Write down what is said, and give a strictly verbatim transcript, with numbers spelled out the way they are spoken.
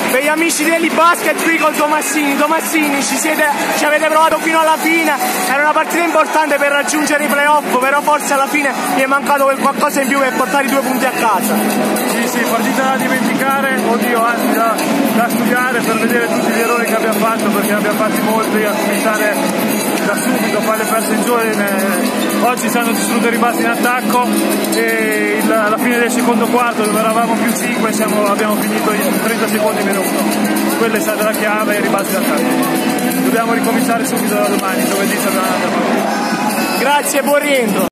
per gli amici degli basket qui con Tomassini. Tomassini, ci, siete, ci avete provato fino alla fine, era una partita importante per raggiungere i playoff, però forse alla fine mi è mancato quel qualcosa in più per portare i due punti a casa. Sì, sì, partita da dimenticare, oddio, anzi da, da studiare per vedere tutti gli errori che abbiamo fatto, perché ne abbiamo fatti molti, a cominciare da subito, fare le perse in giovane. Oggi ci hanno distrutto i rimbalzi in attacco e il, alla fine del secondo quarto, dove eravamo più cinque, siamo, abbiamo finito in trenta secondi meno uno. Quella è stata la chiave, i rimbalzi in attacco. Dobbiamo ricominciare subito da domani, giovedì sarà un'altra partita. Grazie, buon rientro.